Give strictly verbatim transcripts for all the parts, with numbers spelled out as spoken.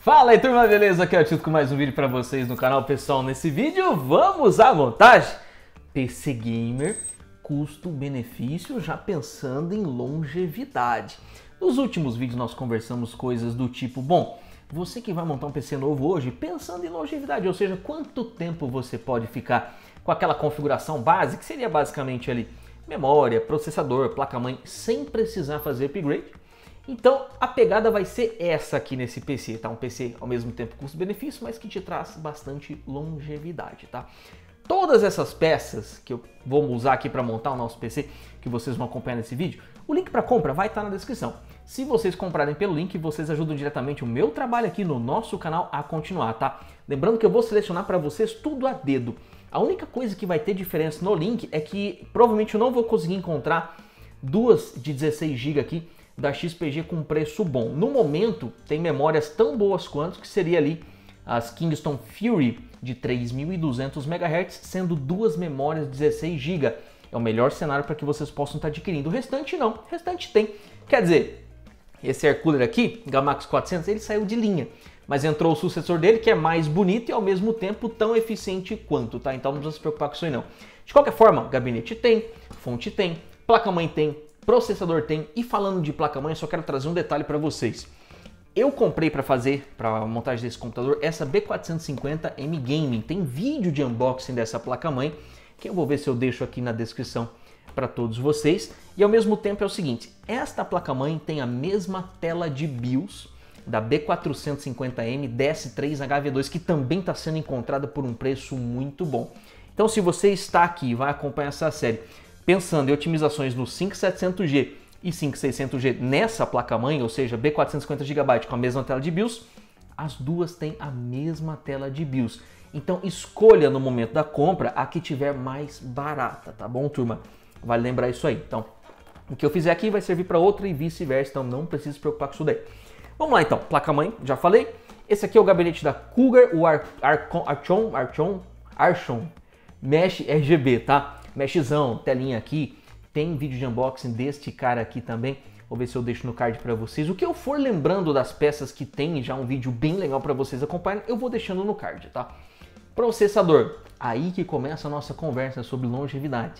Fala aí, turma, beleza? Aqui é o Tito com mais um vídeo pra vocês no canal. Pessoal, nesse vídeo vamos à montagem P C Gamer, custo-benefício, já pensando em longevidade. Nos últimos vídeos nós conversamos coisas do tipo, bom, você que vai montar um P C novo hoje, pensando em longevidade, ou seja, quanto tempo você pode ficar com aquela configuração básica, que seria basicamente ali memória, processador, placa-mãe, sem precisar fazer upgrade. Então a pegada vai ser essa aqui nesse P C, tá? Um P C ao mesmo tempo custo-benefício, mas que te traz bastante longevidade, tá? Todas essas peças que eu vou usar aqui para montar o nosso P C, que vocês vão acompanhar nesse vídeo, o link para compra vai estar na descrição. Se vocês comprarem pelo link, vocês ajudam diretamente o meu trabalho aqui no nosso canal a continuar, tá? Lembrando que eu vou selecionar para vocês tudo a dedo. A única coisa que vai ter diferença no link é que provavelmente eu não vou conseguir encontrar duas de dezesseis gigas aqui da X P G com preço bom. No momento, tem memórias tão boas quanto, que seria ali as Kingston Fury de três mil e duzentos megahertz, sendo duas memórias de dezesseis gigas. É o melhor cenário para que vocês possam estar adquirindo. O restante não, o restante tem. Quer dizer, esse air cooler aqui, Gamax quatrocentos, ele saiu de linha, mas entrou o sucessor dele, que é mais bonito e ao mesmo tempo tão eficiente quanto, tá? Então não precisa se preocupar com isso aí não. De qualquer forma, gabinete tem, fonte tem, placa-mãe tem, processador tem. E falando de placa-mãe, eu só quero trazer um detalhe para vocês. Eu comprei para fazer, para a montagem desse computador, essa B quatrocentos e cinquenta M Gaming. Tem vídeo de unboxing dessa placa-mãe, que eu vou ver se eu deixo aqui na descrição para todos vocês. E ao mesmo tempo é o seguinte, esta placa-mãe tem a mesma tela de BIOS da B quatrocentos e cinquenta M D S três H V dois, que também está sendo encontrada por um preço muito bom. Então se você está aqui e vai acompanhar essa série pensando em otimizações no cinco mil e setecentos G e cinco mil e seiscentos G nessa placa-mãe, ou seja, B quatrocentos e cinquenta gigabytes com a mesma tela de BIOS, as duas têm a mesma tela de BIOS. Então escolha no momento da compra a que tiver mais barata, tá bom, turma? Vale lembrar isso aí. Então, o que eu fizer aqui vai servir para outra e vice-versa, então não precisa se preocupar com isso daí. Vamos lá então, placa-mãe, já falei. Esse aqui é o gabinete da Cougar, o Ar Archon, Archon, Archon, Archon Mesh R G B, tá? Meshzão, telinha aqui, tem vídeo de unboxing deste cara aqui também, vou ver se eu deixo no card para vocês. O que eu for lembrando das peças que tem, já um vídeo bem legal para vocês acompanharem, eu vou deixando no card, tá? Processador, aí que começa a nossa conversa sobre longevidade.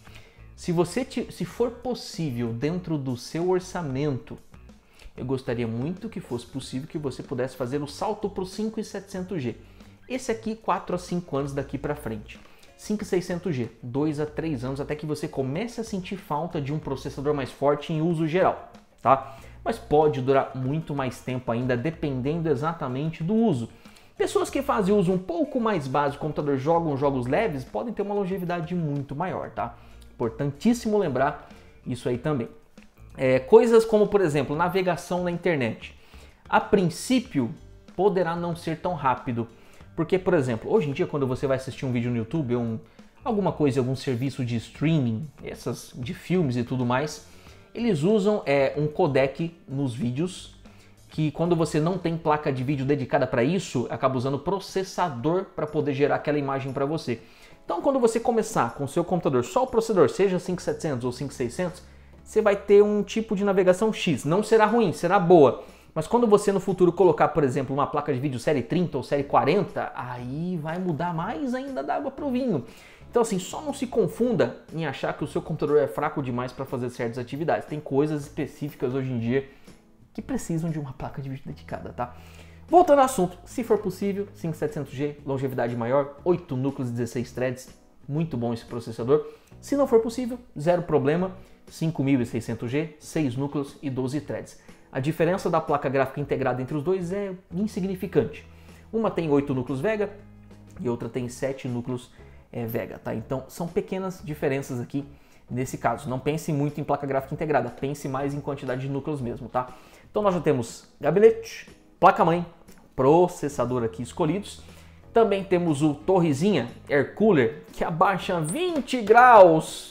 Se você, te, se for possível, dentro do seu orçamento, eu gostaria muito que fosse possível que você pudesse fazer o salto para o cinco mil e setecentos G. Esse aqui, quatro a cinco anos daqui para frente. cinco mil e seiscentos G, dois a três anos, até que você comece a sentir falta de um processador mais forte em uso geral, tá? Mas pode durar muito mais tempo ainda, dependendo exatamente do uso. Pessoas que fazem uso um pouco mais básico do computador, jogam jogos leves, podem ter uma longevidade muito maior, tá? Importantíssimo lembrar isso aí também. É, coisas como, por exemplo, navegação na internet. A princípio, poderá não ser tão rápido. Porque, por exemplo, hoje em dia, quando você vai assistir um vídeo no YouTube, um, alguma coisa, algum serviço de streaming, essas de filmes e tudo mais, eles usam é, um codec nos vídeos, que quando você não tem placa de vídeo dedicada para isso, acaba usando processador para poder gerar aquela imagem para você. Então, quando você começar com o seu computador, só o processador, seja cinco mil e setecentos ou cinco mil e seiscentos, você vai ter um tipo de navegação X. Não será ruim, será boa. Mas quando você no futuro colocar, por exemplo, uma placa de vídeo série trinta ou série quarenta, aí vai mudar mais ainda da água pro vinho. Então assim, só não se confunda em achar que o seu computador é fraco demais para fazer certas atividades. Tem coisas específicas hoje em dia que precisam de uma placa de vídeo dedicada, tá? Voltando ao assunto, se for possível, cinco mil e setecentos G, longevidade maior, oito núcleos e dezesseis threads, muito bom esse processador. Se não for possível, zero problema, cinco mil e seiscentos G, seis núcleos e doze threads. A diferença da placa gráfica integrada entre os dois é insignificante. Uma tem oito núcleos Vega e outra tem sete núcleos é, Vega, tá? Então são pequenas diferenças aqui nesse caso. Não pense muito em placa gráfica integrada, pense mais em quantidade de núcleos mesmo, tá? Então nós já temos gabinete, placa-mãe, processador aqui escolhidos. Também temos o torrezinha Air Cooler, que abaixa vinte graus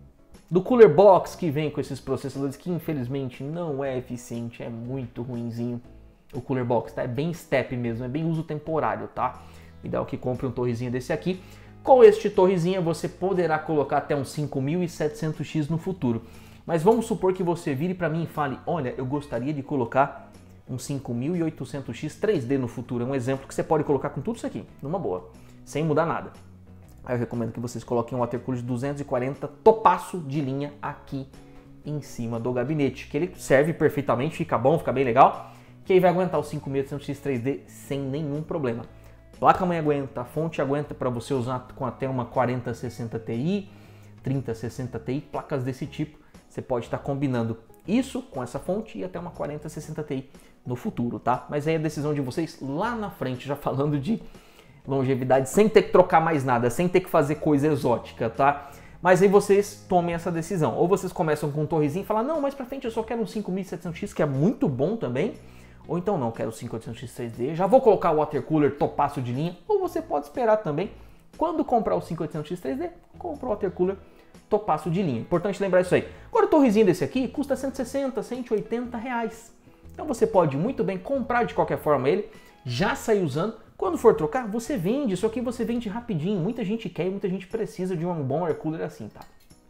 do Cooler Box, que vem com esses processadores, que infelizmente não é eficiente, é muito ruinzinho o Cooler Box, tá? É bem step mesmo, é bem uso temporário, tá? Ideal que compre um torrezinho desse aqui. Com este torrezinha você poderá colocar até um cinco mil e setecentos X no futuro. Mas vamos supor que você vire para mim e fale, olha, eu gostaria de colocar um cinco mil e oitocentos X três D no futuro. É um exemplo que você pode colocar com tudo isso aqui, numa boa, sem mudar nada. Aí eu recomendo que vocês coloquem um water cooler de duzentos e quarenta topaço de linha aqui em cima do gabinete, que ele serve perfeitamente, fica bom, fica bem legal, que aí vai aguentar o cinco mil e oitocentos X três D sem nenhum problema. Placa-mãe aguenta, a fonte aguenta para você usar com até uma quarenta sessenta Ti, trinta sessenta Ti, placas desse tipo, você pode estar combinando isso com essa fonte e até uma quarenta sessenta Ti no futuro, tá? Mas aí é a decisão de vocês lá na frente, já falando de longevidade, sem ter que trocar mais nada, sem ter que fazer coisa exótica, tá? Mas aí vocês tomem essa decisão. Ou vocês começam com um torrezinho e falam, não, mais pra frente eu só quero um cinco mil e setecentos X, que é muito bom também. Ou então não, quero o cinco mil e oitocentos X três D, já vou colocar o water cooler topaço de linha. Ou você pode esperar também, quando comprar o cinco mil e oitocentos X três D, compra o water cooler topaço de linha. Importante lembrar isso aí. Agora o torrezinho desse aqui custa cento e sessenta, cento e oitenta reais. Então você pode muito bem comprar de qualquer forma ele, já sair usando. Quando for trocar, você vende. Isso aqui você vende rapidinho. Muita gente quer e muita gente precisa de um bom air cooler assim, tá?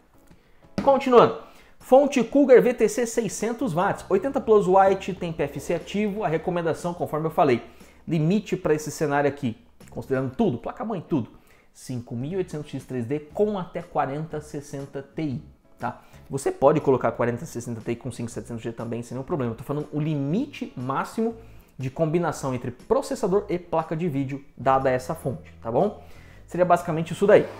Continuando. Fonte Cougar V T C seiscentos watts, oitenta plus white, tem P F C ativo. A recomendação, conforme eu falei, limite para esse cenário aqui, considerando tudo, placa-mãe, tudo, cinco mil e oitocentos X três D com até quarenta sessenta Ti, tá? Você pode colocar quarenta sessenta Ti com cinco mil e setecentos G também, sem nenhum problema. Eu tô falando o limite máximo de combinação entre processador e placa de vídeo dada essa fonte, tá bom? Seria basicamente isso daí.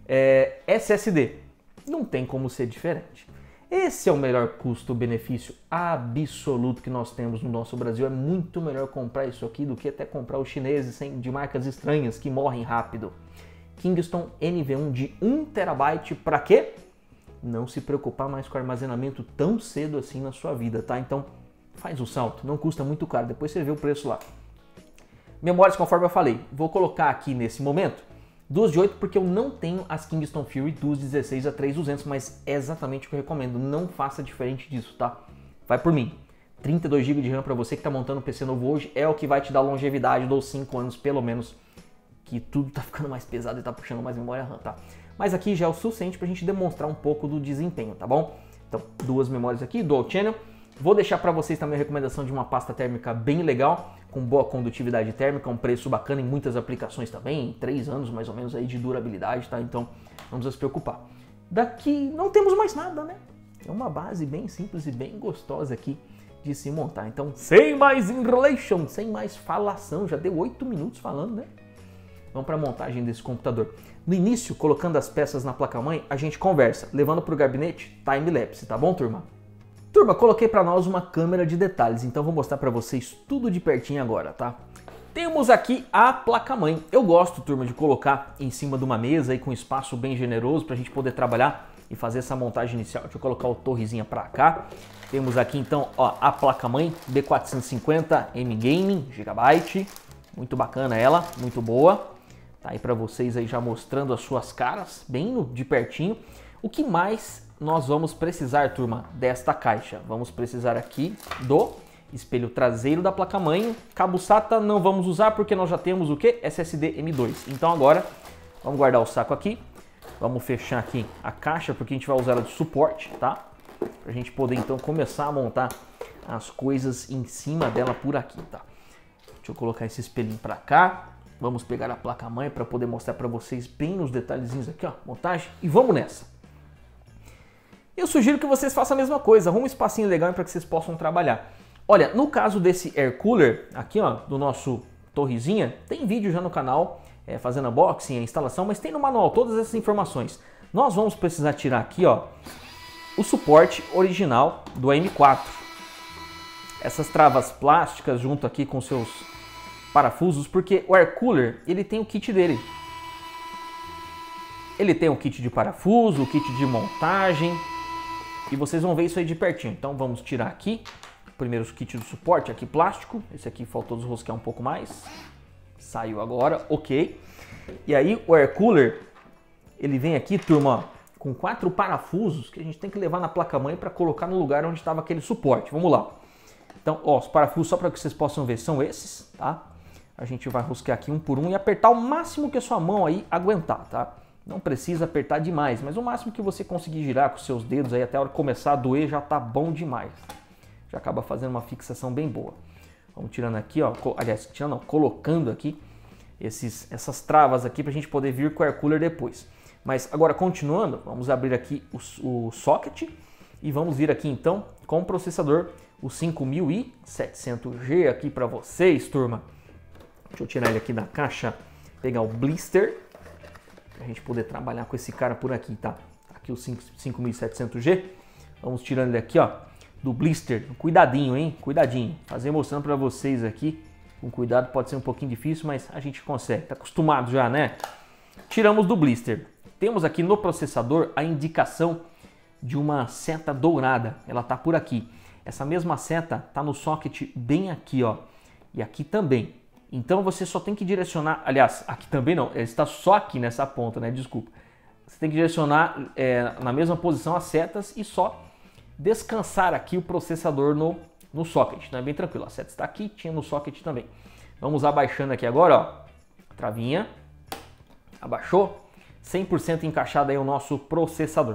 É, S S D, não tem como ser diferente. Esse é o melhor custo-benefício absoluto que nós temos no nosso Brasil. É muito melhor comprar isso aqui do que até comprar os chineses de marcas estranhas que morrem rápido. Kingston N V um de um terabyte, para quê? Não se preocupar mais com armazenamento tão cedo assim na sua vida, tá? Então faz o salto, não custa muito caro, depois você vê o preço lá. Memórias, conforme eu falei, vou colocar aqui nesse momento duas de oito, porque eu não tenho as Kingston Fury duas dezesseis a três mil e duzentos, mas é exatamente o que eu recomendo, não faça diferente disso, tá? Vai por mim. trinta e dois gigas de RAM para você que está montando um P C novo hoje é o que vai te dar longevidade dos cinco anos, pelo menos, que tudo tá ficando mais pesado e tá puxando mais memória RAM, tá? Mas aqui já é o suficiente para a gente demonstrar um pouco do desempenho, tá bom? Então, duas memórias aqui, Dual Channel. Vou deixar para vocês também a recomendação de uma pasta térmica bem legal, com boa condutividade térmica, um preço bacana em muitas aplicações também, três anos mais ou menos aí de durabilidade, tá? Então, não precisa se preocupar. Daqui não temos mais nada, né? É uma base bem simples e bem gostosa aqui de se montar. Então, sem mais enrolation, sem mais falação, já deu oito minutos falando, né? Vamos para a montagem desse computador. No início, colocando as peças na placa-mãe, a gente conversa, levando para o gabinete, time-lapse, tá bom, turma? Turma, coloquei para nós uma câmera de detalhes, então vou mostrar para vocês tudo de pertinho agora, tá? Temos aqui a placa-mãe. Eu gosto, turma, de colocar em cima de uma mesa aí com espaço bem generoso para a gente poder trabalhar e fazer essa montagem inicial. Deixa eu colocar o torrezinha para cá. Temos aqui então, ó, a placa-mãe B quatrocentos e cinquenta M Gaming Gigabyte. Muito bacana ela, muito boa. Tá aí para vocês aí já mostrando as suas caras, bem no, de pertinho. O que mais nós vamos precisar, turma, desta caixa? Vamos precisar aqui do espelho traseiro da placa-mãe. Cabo SATA não vamos usar porque nós já temos o que? S S D M dois. Então agora, vamos guardar o saco aqui. Vamos fechar aqui a caixa porque a gente vai usar ela de suporte, tá? Pra gente poder então começar a montar as coisas em cima dela por aqui, tá? Deixa eu colocar esse espelhinho pra cá. Vamos pegar a placa-mãe para poder mostrar para vocês bem nos detalhezinhos aqui, ó, montagem. E vamos nessa. Eu sugiro que vocês façam a mesma coisa, arruma um espacinho legal para que vocês possam trabalhar. Olha, no caso desse air cooler, aqui ó, do nosso torrezinha, tem vídeo já no canal é, fazendo unboxing, a instalação, mas tem no manual todas essas informações. Nós vamos precisar tirar aqui ó, o suporte original do A M quatro. Essas travas plásticas junto aqui com seus parafusos, porque o air cooler ele tem o kit dele. Ele tem o kit de parafuso, o kit de montagem, e vocês vão ver isso aí de pertinho. Então vamos tirar aqui, primeiro o kit do suporte, aqui plástico, esse aqui faltou desrosquear um pouco mais, saiu agora, ok. E aí o air cooler, ele vem aqui, turma, ó, com quatro parafusos que a gente tem que levar na placa-mãe para colocar no lugar onde estava aquele suporte. Vamos lá. Então, ó, os parafusos, só para que vocês possam ver, são esses, tá? A gente vai rosquear aqui um por um e apertar o máximo que a sua mão aí aguentar, tá? Não precisa apertar demais, mas o máximo que você conseguir girar com seus dedos aí até a hora que começar a doer já tá bom demais. Já acaba fazendo uma fixação bem boa. Vamos tirando aqui, ó, aliás, tirando, não, colocando aqui esses, essas travas aqui para a gente poder vir com o air cooler depois. Mas agora, continuando, vamos abrir aqui o, o socket e vamos vir aqui então com o processador, o cinco mil e setecentos G aqui para vocês, turma. Deixa eu tirar ele aqui da caixa, pegar o blister, para a gente poder trabalhar com esse cara por aqui, tá? Aqui o cinco mil e setecentos G, vamos tirando ele aqui, ó, do blister. Cuidadinho, hein? Cuidadinho. Fazer mostrando para vocês aqui, com cuidado, pode ser um pouquinho difícil, mas a gente consegue, tá acostumado já, né? Tiramos do blister. Temos aqui no processador a indicação de uma seta dourada, ela tá por aqui. Essa mesma seta tá no socket bem aqui, ó, e aqui também. Então você só tem que direcionar, aliás, aqui também não, ele está só aqui nessa ponta, né? Desculpa. Você tem que direcionar é, na mesma posição as setas e só descansar aqui o processador no, no socket, né? Bem tranquilo, a seta está aqui, tinha no socket também. Vamos abaixando aqui agora, ó, travinha, abaixou, cem por cento encaixado aí o nosso processador.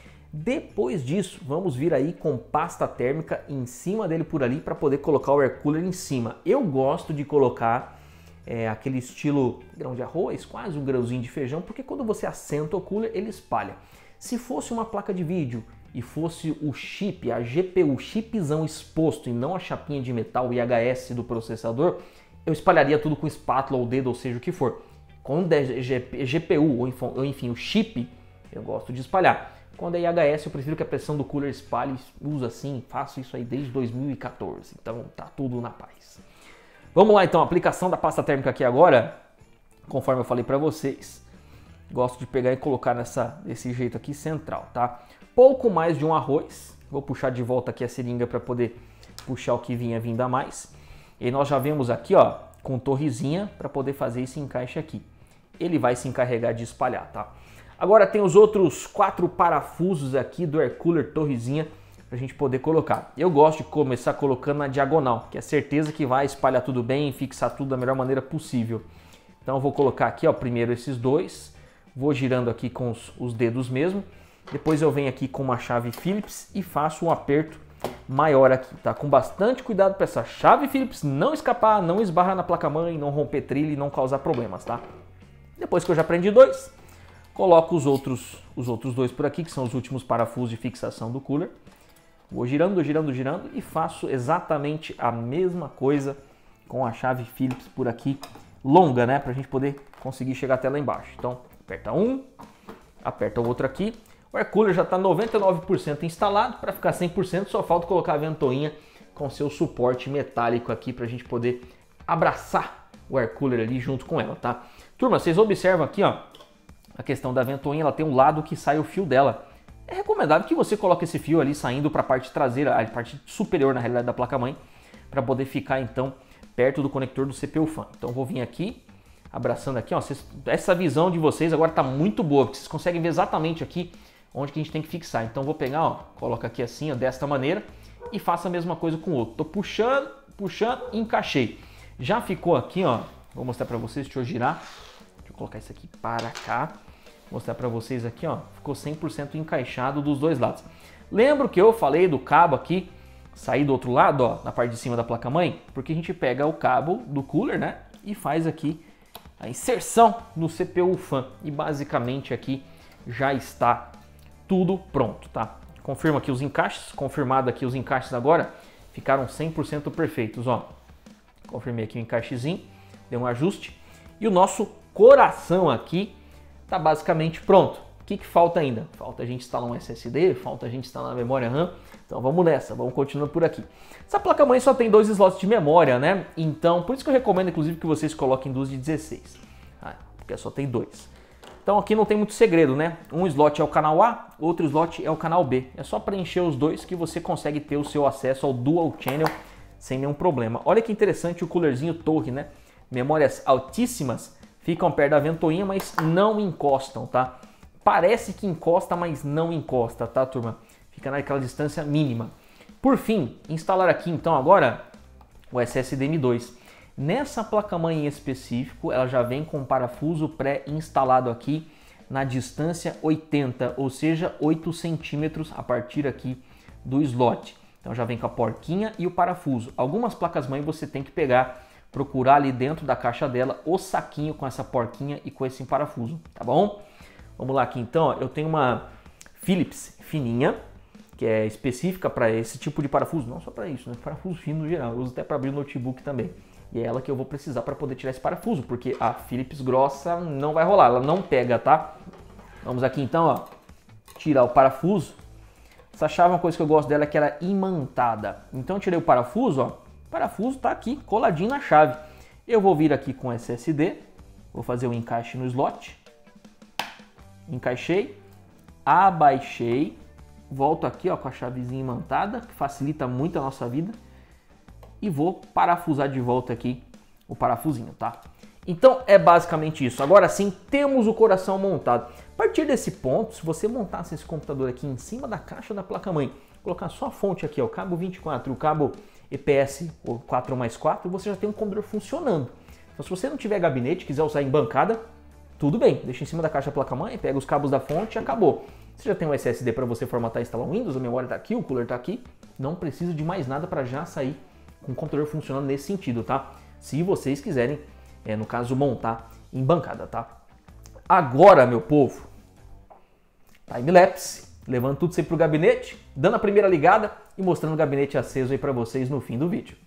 Depois disso, vamos vir aí com pasta térmica em cima dele por ali para poder colocar o air cooler em cima. Eu gosto de colocar é, aquele estilo grão de arroz, quase um grãozinho de feijão, porque quando você assenta o cooler, ele espalha. Se fosse uma placa de vídeo e fosse o chip, a G P U, chipzão exposto e não a chapinha de metal I H S do processador, eu espalharia tudo com espátula ou dedo, ou seja o que for. Quando é G P U ou enfim o chip, eu gosto de espalhar. Quando é I H S, eu prefiro que a pressão do cooler espalhe, uso assim, faço isso aí desde dois mil e quatorze, então tá tudo na paz. Vamos lá então, aplicação da pasta térmica aqui agora, conforme eu falei para vocês, gosto de pegar e colocar nessa, desse jeito aqui central, tá? Pouco mais de um arroz, vou puxar de volta aqui a seringa para poder puxar o que vinha vindo a mais. E nós já vemos aqui, ó, com torrezinha para poder fazer esse encaixe aqui. Ele vai se encarregar de espalhar, tá? Agora tem os outros quatro parafusos aqui do air cooler torrezinha para a gente poder colocar. Eu gosto de começar colocando na diagonal, que é certeza que vai espalhar tudo bem e fixar tudo da melhor maneira possível. Então eu vou colocar aqui, ó, primeiro esses dois, vou girando aqui com os, os dedos mesmo. Depois eu venho aqui com uma chave Phillips e faço um aperto maior aqui, tá? Com bastante cuidado para essa chave Phillips não escapar, não esbarrar na placa-mãe, não romper trilha e não causar problemas, tá? Depois que eu já prendi dois, coloco os outros, os outros dois por aqui, que são os últimos parafusos de fixação do cooler. Vou girando, girando, girando e faço exatamente a mesma coisa com a chave Phillips por aqui, longa, né? Pra gente poder conseguir chegar até lá embaixo. Então, aperta um, aperta o outro aqui. O air cooler já está noventa e nove por cento instalado. Para ficar cem por cento, só falta colocar a ventoinha com seu suporte metálico aqui pra gente poder abraçar o air cooler ali junto com ela, tá? Turma, vocês observam aqui, ó, a questão da ventoinha, ela tem um lado que sai o fio dela. É recomendável que você coloque esse fio ali saindo para a parte traseira, a parte superior na realidade da placa-mãe, para poder ficar então perto do conector do C P U Fan. Então vou vir aqui, abraçando aqui, ó, vocês, essa visão de vocês agora está muito boa, porque vocês conseguem ver exatamente aqui onde que a gente tem que fixar. Então vou pegar, ó, coloco aqui assim, ó, desta maneira e faço a mesma coisa com o outro. Tô puxando, puxando e encaixei. Já ficou aqui, ó, vou mostrar para vocês, deixa eu girar. Deixa eu colocar isso aqui para cá. Mostrar para vocês aqui, ó, ficou cem por cento encaixado dos dois lados. Lembro que eu falei do cabo aqui, sair do outro lado, ó, na parte de cima da placa-mãe, porque a gente pega o cabo do cooler, né, e faz aqui a inserção no C P U Fan. E basicamente aqui já está tudo pronto, tá? Confirma aqui os encaixes, confirmado aqui os encaixes agora, ficaram cem por cento perfeitos, ó. Confirmei aqui o encaixezinho, deu um ajuste. E o nosso coração aqui tá basicamente pronto. O que que falta ainda? Falta a gente instalar um S S D, falta a gente instalar a memória RAM. Então vamos nessa, vamos continuando por aqui. Essa placa-mãe só tem dois slots de memória, né? Então, por isso que eu recomendo, inclusive, que vocês coloquem duas de dezesseis. Ah, porque só tem dois. Então aqui não tem muito segredo, né? Um slot é o canal A, outro slot é o canal B. É só preencher os dois que você consegue ter o seu acesso ao Dual Channel sem nenhum problema. Olha que interessante o coolerzinho torre, né? Memórias altíssimas ficam perto da ventoinha, mas não encostam, tá? Parece que encosta, mas não encosta, tá, turma? Fica naquela distância mínima. Por fim, instalar aqui então agora o S S D M dois. Nessa placa-mãe em específico, ela já vem com um parafuso pré-instalado aqui na distância oitenta, ou seja, oito centímetros a partir aqui do slot. Então já vem com a porquinha e o parafuso. Algumas placas-mãe você tem que pegar, procurar ali dentro da caixa dela o saquinho com essa porquinha e com esse parafuso, tá bom? Vamos lá aqui então, ó. Eu tenho uma Phillips fininha, que é específica para esse tipo de parafuso, não só para isso, né? Parafuso fino no geral, eu uso até para abrir o notebook também. E é ela que eu vou precisar para poder tirar esse parafuso, porque a Phillips grossa não vai rolar, ela não pega, tá? Vamos aqui então, ó, tirar o parafuso. Essa chave, uma coisa que eu gosto dela é que ela é imantada. Então eu tirei o parafuso, ó, o parafuso tá aqui coladinho na chave. Eu vou vir aqui com S S D, vou fazer o encaixe no slot. Encaixei, abaixei, volto aqui ó, com a chavezinha imantada, que facilita muito a nossa vida. E vou parafusar de volta aqui o parafusinho, tá? Então é basicamente isso. Agora sim, temos o coração montado. A partir desse ponto, se você montasse esse computador aqui em cima da caixa da placa-mãe, colocar só a fonte aqui, ó, o cabo vinte e quatro, o cabo E P S ou quatro mais quatro, você já tem um computador funcionando. Então se você não tiver gabinete, quiser usar em bancada, tudo bem, deixa em cima da caixa da placa-mãe, pega os cabos da fonte e acabou. Você já tem um S S D para você formatar e instalar o Windows, a memória está aqui, o cooler está aqui, não precisa de mais nada para já sair com o computador funcionando nesse sentido, tá? Se vocês quiserem, é, no caso, montar em bancada, tá? Agora, meu povo, time-lapse, levando tudo isso aí pro gabinete, dando a primeira ligada e mostrando o gabinete aceso aí para vocês no fim do vídeo.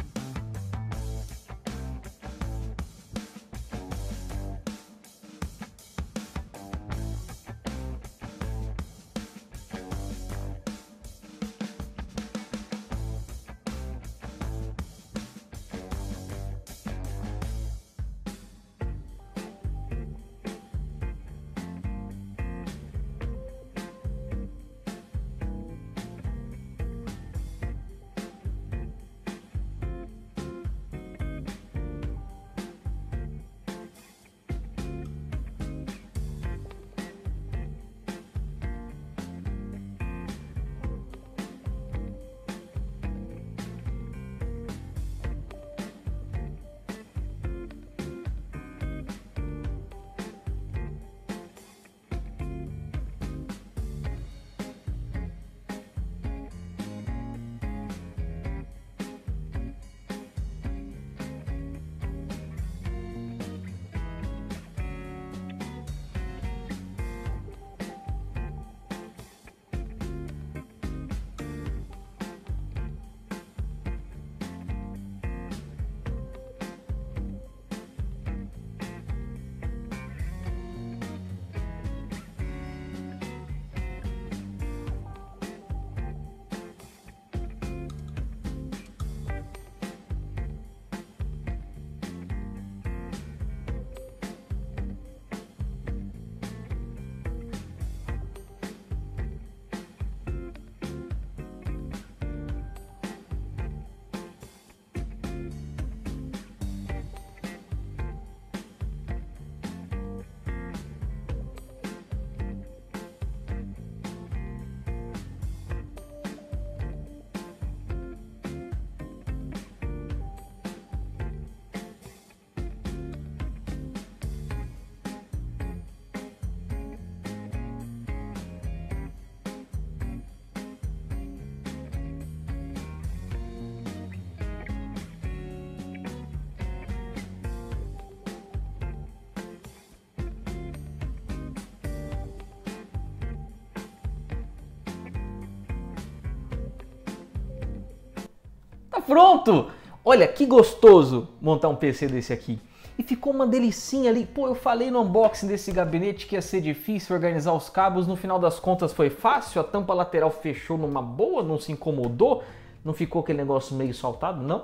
Pronto! Olha que gostoso montar um P C desse aqui. E ficou uma delicinha ali. Pô, eu falei no unboxing desse gabinete que ia ser difícil organizar os cabos. No final das contas foi fácil. A tampa lateral fechou numa boa, não se incomodou. Não ficou aquele negócio meio saltado, não.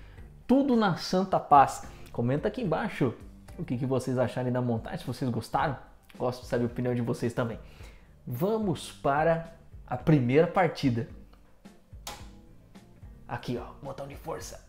Tudo na santa paz. Comenta aqui embaixo o que, que vocês acharem da montagem, se vocês gostaram. Gosto de saber a opinião de vocês também. Vamos para a primeira partida. Aqui, ó, botão de força.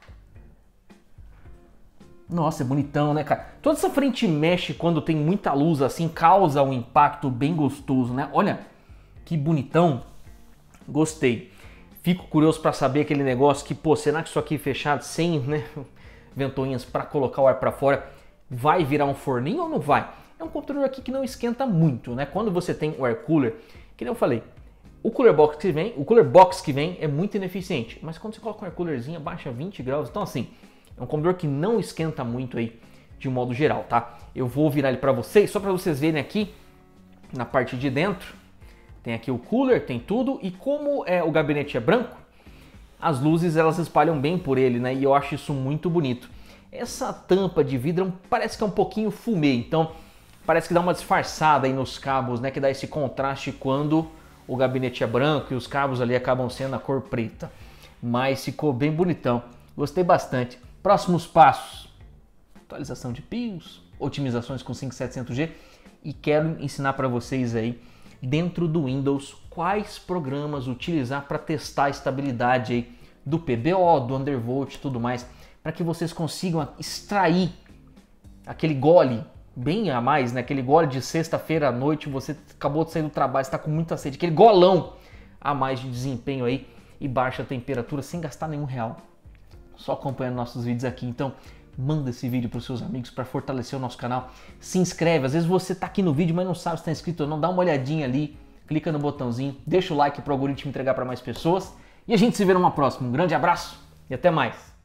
Nossa, é bonitão, né, cara? Toda essa frente mesh, quando tem muita luz assim, causa um impacto bem gostoso, né? Olha, que bonitão. Gostei. Fico curioso para saber aquele negócio que, pô, será que isso aqui fechado, sem, né, ventoinhas para colocar o ar para fora, vai virar um forninho ou não vai? É um computador aqui que não esquenta muito, né? Quando você tem o air cooler, que nem eu falei, O cooler box que vem, o cooler box que vem é muito ineficiente, mas quando você coloca um air coolerzinho abaixa vinte graus, então assim, é um computador que não esquenta muito aí de modo geral, tá? Eu vou virar ele para vocês, só para vocês verem aqui na parte de dentro. Tem aqui o cooler, tem tudo, e como é, o gabinete é branco, as luzes elas espalham bem por ele, né? E eu acho isso muito bonito. Essa tampa de vidro parece que é um pouquinho fumê, então parece que dá uma disfarçada aí nos cabos, né? Que dá esse contraste quando o gabinete é branco e os cabos ali acabam sendo a cor preta. Mas ficou bem bonitão, gostei bastante. Próximos passos, atualização de BIOS, otimizações com cinco mil e setecentos G, e quero ensinar para vocês aí, dentro do Windows, quais programas utilizar para testar a estabilidade aí do P B O, do Undervolt e tudo mais, para que vocês consigam extrair aquele gole bem a mais, né? Aquele gole de sexta-feira à noite, você acabou de sair do trabalho, está com muita sede, aquele golão a mais de desempenho aí e baixa temperatura sem gastar nenhum real, só acompanhando nossos vídeos aqui. Então manda esse vídeo para os seus amigos para fortalecer o nosso canal, se inscreve, às vezes você está aqui no vídeo mas não sabe se está inscrito ou não, dá uma olhadinha ali, clica no botãozinho, deixa o like para o algoritmo entregar para mais pessoas e a gente se vê numa próxima. Um grande abraço e até mais!